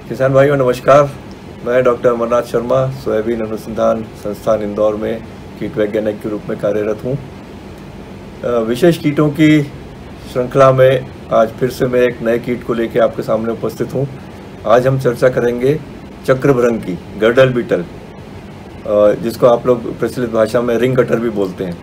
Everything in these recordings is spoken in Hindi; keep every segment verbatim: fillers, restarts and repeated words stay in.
किसान भाइयों नमस्कार। मैं डॉक्टर अमरनाथ शर्मा सोयाबीन अनुसंधान संस्थान इंदौर में कीट वैज्ञानिक के रूप में कार्यरत हूँ। विशेष कीटों की श्रृंखला में आज फिर से मैं एक नए कीट को लेकर आपके सामने उपस्थित हूँ। आज हम चर्चा करेंगे चक्रभृंग की, गर्डल बीटल, जिसको आप लोग प्रचलित भाषा में रिंग कटर भी बोलते हैं।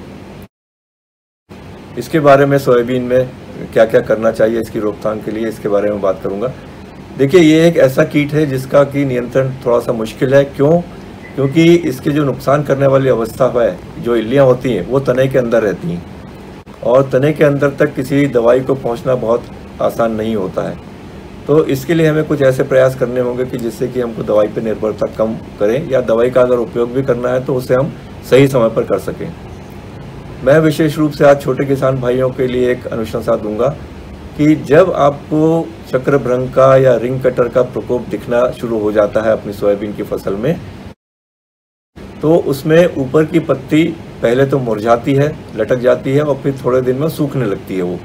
इसके बारे में सोयाबीन में क्या क्या करना चाहिए इसकी रोकथाम के लिए, इसके बारे में बात करूँगा। देखिए, ये एक ऐसा कीट है जिसका कि नियंत्रण थोड़ा सा मुश्किल है। क्यों? क्योंकि इसके जो नुकसान करने वाली अवस्था है, जो इल्लियाँ होती हैं, वो तने के अंदर रहती हैं और तने के अंदर तक किसी दवाई को पहुंचना बहुत आसान नहीं होता है। तो इसके लिए हमें कुछ ऐसे प्रयास करने होंगे कि जिससे कि हमको दवाई पर निर्भरता कम करें, या दवाई का अगर उपयोग भी करना है तो उसे हम सही समय पर कर सकें। मैं विशेष रूप से आज छोटे किसान भाइयों के लिए एक अनुशंसा दूंगा कि जब आपको चक्रभृंग का या रिंग कटर का प्रकोप दिखना शुरू हो जाता है अपनी सोयाबीन की फसल में, तो उसमें ऊपर की पत्ती पहले तो मुरझाती है, लटक जाती है और फिर थोड़े दिन में सूखने लगती है वो।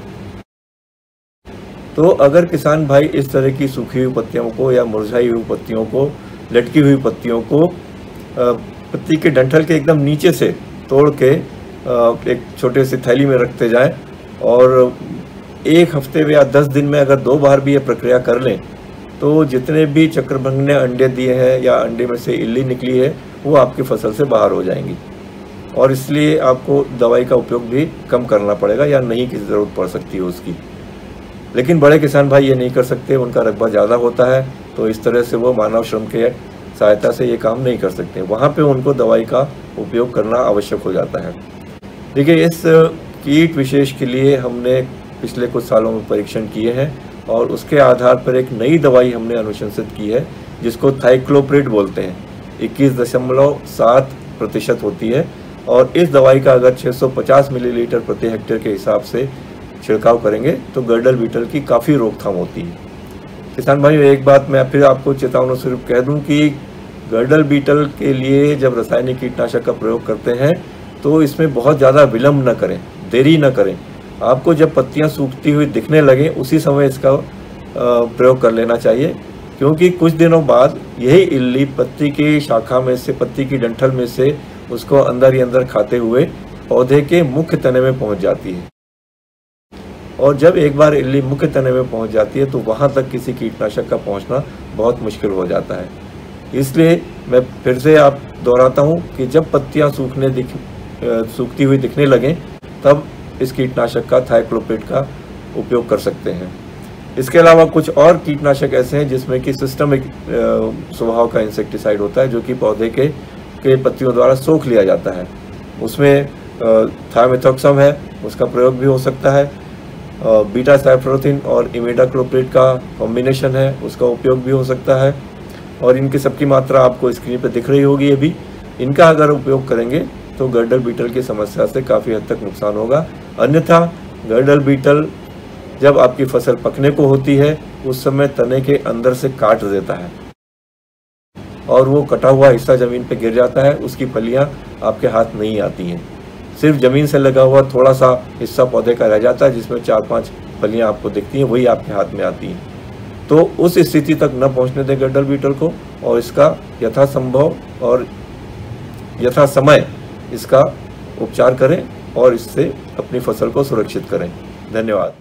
तो अगर किसान भाई इस तरह की सूखी हुई पत्तियों को या मुरझाई हुई पत्तियों को, लटकी हुई पत्तियों को पत्ती के डंठल के एकदम नीचे से तोड़ के एक छोटे से थैली में रखते जाएं और एक हफ्ते में या दस दिन में अगर दो बार भी ये प्रक्रिया कर लें, तो जितने भी चक्रभृंग ने अंडे दिए हैं या अंडे में से इल्ली निकली है, वो आपकी फसल से बाहर हो जाएंगी और इसलिए आपको दवाई का उपयोग भी कम करना पड़ेगा या नहीं की ज़रूरत पड़ सकती है उसकी। लेकिन बड़े किसान भाई ये नहीं कर सकते, उनका रकबा ज़्यादा होता है, तो इस तरह से वो मानव श्रम के सहायता से ये काम नहीं कर सकते। वहाँ पे उनको दवाई का उपयोग करना आवश्यक हो जाता है। देखिए, इस कीट विशेष के लिए हमने पिछले कुछ सालों में परीक्षण किए हैं और उसके आधार पर एक नई दवाई हमने अनुशंसित की है जिसको थाइक्लोप्रिड बोलते हैं। इक्कीस दशमलव सात प्रतिशत होती है और इस दवाई का अगर छह सौ पचास मिलीलीटर प्रति हेक्टेयर के हिसाब से छिड़काव करेंगे तो गर्डल बीटल की काफ़ी रोकथाम होती है। किसान भाइयों, एक बात मैं फिर आपको चेतावनी स्वरूप कह दूं कि गर्डल बीटल के लिए जब रासायनिक कीटनाशक का प्रयोग करते हैं तो इसमें बहुत ज़्यादा विलम्ब न करें, देरी न करें। आपको जब पत्तियां सूखती हुई दिखने लगें उसी समय इसका प्रयोग कर लेना चाहिए, क्योंकि कुछ दिनों बाद यही इल्ली पत्ती की शाखा में से, पत्ती की डंठल में से उसको अंदर ही अंदर खाते हुए पौधे के मुख्य तने में पहुंच जाती है और जब एक बार इल्ली मुख्य तने में पहुंच जाती है तो वहां तक किसी कीटनाशक का पहुंचना बहुत मुश्किल हो जाता है। इसलिए मैं फिर से आप दोहराता हूं कि जब पत्तियां सूखने दिख सूखती हुई दिखने लगें तब इस कीटनाशक का, थाइक्लोप्रिड का उपयोग कर सकते हैं। इसके अलावा कुछ और कीटनाशक ऐसे हैं जिसमें कि सिस्टमिक स्वभाव का इंसेक्टिसाइड होता है, जो कि पौधे के के पत्तियों द्वारा सोख लिया जाता है। उसमें थाइमेथॉक्सम है, उसका प्रयोग भी हो सकता है। बीटा साइफ्लोथिन और इमिडाक्लोप्रिड का कॉम्बिनेशन है, उसका उपयोग भी हो सकता है और इनकी सबकी मात्रा आपको स्क्रीन पर दिख रही होगी। अभी इनका अगर उपयोग करेंगे तो गर्डल बीटल की समस्या से काफ़ी हद तक नुकसान होगा। अन्यथा गर्डल बीटल जब आपकी फसल पकने को होती है उस समय तने के अंदर से काट देता है और वो कटा हुआ हिस्सा ज़मीन पे गिर जाता है। उसकी फलियां आपके हाथ नहीं आती हैं, सिर्फ ज़मीन से लगा हुआ थोड़ा सा हिस्सा पौधे का रह जाता है जिसमें चार पांच फलियां आपको दिखती हैं, वही आपके हाथ में आती हैं। तो उस स्थिति तक न पहुँचने दें गर्डल बीटल को और इसका यथासंभव और यथा समय इसका उपचार करें और इससे अपनी फसल को सुरक्षित करें। धन्यवाद।